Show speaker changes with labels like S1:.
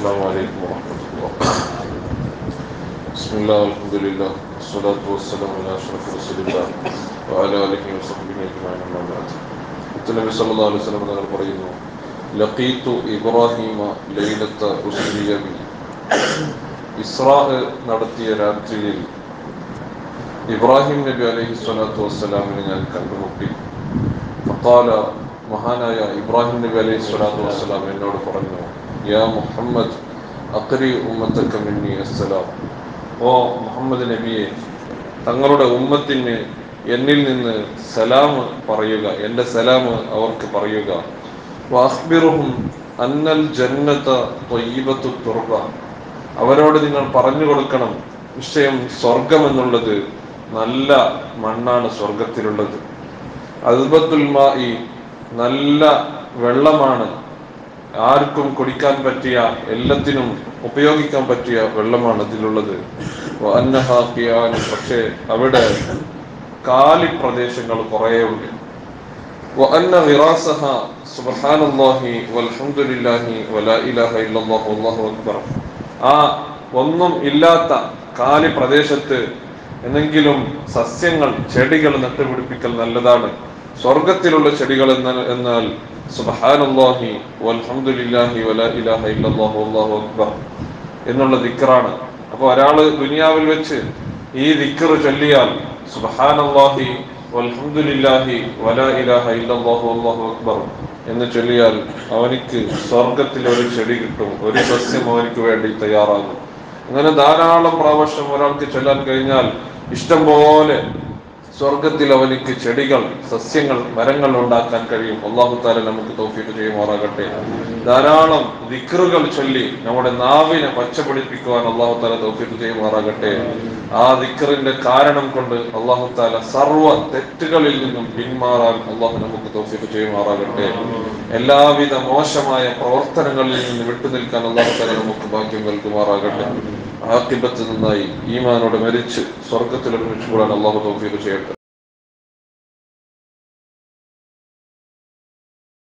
S1: السلام عليكم ورحمة الله. بسم الله والحمد لله والصلاة والسلام على أشرف رسول الله وعلى آله وصحبه أجمعين أما بعد. النبي صلى الله عليه وسلم തങ്ങൾ പറയുന്നു, ലഖീതു ഇബ്രാഹിമ ലൈലത്ത ഉസ്രിയ ബി. ഇസ്രാ നടത്തിയ രാത്രിയിൽ ഇബ്രാഹിം നബി അലൈഹി സ്വലാത്തു വസ്സലാമിനെ ഞാൻ കണ്ടുമുട്ടി. ഫഖാല, മഹാനായ ഇബ്രാഹിം നബി അലൈഹി സ്വലാത്തു വസ്സലാം എന്നോട് പറഞ്ഞു, യാ മുഹമ്മദ് അഖ്രി ഉമ്മത്തക മിന്നി അസ്സലാം. ഓ മുഹമ്മദ് നബിയെ, തങ്ങളുടെ ഉമ്മത്തിന് എന്നിൽ നിന്ന് സലാം പറയുക, എൻ്റെ സലാം അവർക്ക് പറയുക. വഅഖ്ബിറുഹും അന്നൽ ജന്നത ത്വയ്യിബത്തു തുർബ. അവരോട് നിങ്ങൾ പറഞ്ഞു കൊടുക്കണം, നിശ്ചയം സ്വർഗം എന്നുള്ളത് നല്ല മണ്ണാണ് സ്വർഗത്തിലുള്ളത്. അൽബത്തുൽ മാഇ, നല്ല വെള്ളമാണ്, ആർക്കും കുടിക്കാൻ പറ്റിയ, എല്ലാത്തിനും ഉപയോഗിക്കാൻ പറ്റിയ വെള്ളമാണ് അതിലുള്ളത്. വഅന്നഹാ ഖിയാൻ, പക്ഷേ അവിടെ കാലി പ്രദേശങ്ങൾ കുറേ ഉണ്ട്. വഅന്ന ഗിറാസഹ സുബ്ഹാനല്ലാഹി വൽഹംദുലില്ലാഹി വലാ ഇലാഹ ഇല്ലല്ലാഹു വല്ലാഹു അക്ബർ. ആ ഒന്നും ഇല്ലാത്ത കാലി പ്രദേശത്ത് എന്തെങ്കിലും സസ്യങ്ങൾ, ചെടികൾ നട്ടുപിടിപ്പിക്കൽ നല്ലതാണ്. സ്വർഗത്തിലുള്ള ചെടികൾ എന്നാൽ സുബ്ഹാനല്ലാഹി വൽഹംദുലില്ലാഹി വലാ ഇലാഹ ഇല്ലല്ലാഹു വല്ലാഹു അക്ബർ എന്നുള്ള ദിക്റാണ്. അപ്പോൾ ഒരാള് ദുനിയാവിൽ വെച്ച് ഈ ദിക്ർ ചൊല്ലിയാൽ, സുബ്ഹാനല്ലാഹി വൽഹംദുലില്ലാഹി വലാ ഇലാഹ ഇല്ലല്ലാഹു വല്ലാഹു അക്ബർ എന്ന് ചൊല്ലിയാൽ അവനിക്ക് സ്വർഗത്തിൽ ഒരു ചെടി കിട്ടും, ഒരു സസ്യം അവനിക്ക് വേണ്ടി തയ്യാറാകും. അങ്ങനെ ധാരാളം പ്രാവശ്യം ഒരാൾക്ക് ചൊല്ലാൻ കഴിഞ്ഞാൽ ഇഷ്ടം പോലെ സ്വർഗത്തിൽ അവനിക്ക് ചെടികൾ, സസ്യങ്ങൾ, മരങ്ങൾ ഉണ്ടാക്കാൻ കഴിയും. അല്ലാഹു തആല നമുക്ക് തൗഫീഖ് ചെയ്യുമാറാകട്ടെ. ധാരാളം ദിക്റുകൾ ചൊല്ലി നമ്മുടെ നാവിനെ പച്ചപിടിപ്പിക്കുവാൻ അല്ലാഹു തആല തൗഫീഖ് ചെയ്യുമാറാകട്ടെ. ആ ദിക്റിന്റെ കാരണം കൊണ്ട് അല്ലാഹു തആല സർവ്വ തെറ്റുകളിൽ നിന്നും പിന്മാറാൻ അല്ലാഹു നമുക്ക് തൗഫീഖ് ചെയ്യുമാറാകട്ടെ. എല്ലാവിധ മോശമായ പ്രവർത്തനങ്ങളിൽ നിന്ന് വിട്ടുനിൽക്കാൻ അല്ലാഹു തആല നമുക്ക് ഭാഗ്യം നൽകുമാറാകട്ടെ. ആഖിബത്ത് നന്നായി ഈമാനോടെ മരിച്ച് സ്വർഗത്തിൽ ഒരുമിച്ച് കൂടാൻ അല്ലാഹു തൗഫീഖ് ചെയ്യട്ടെ.